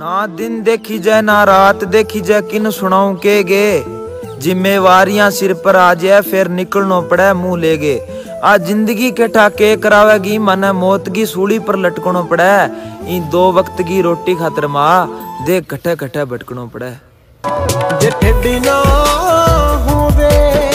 ना दिन देखी जाए ना रात देखी जाए, किन सुनाऊं के गे। जिम्मेवारियां सिर पर आ जाए फिर निकलनो पड़े मुंह लेगे। आज जिंदगी के ठाके करावेगी मने मौत की सूली पर लटकनो पड़े। इन 2 वक्त की रोटी खातर माँ देख कटे कटे भटकनो पड़े। जे ठेडी ना होवे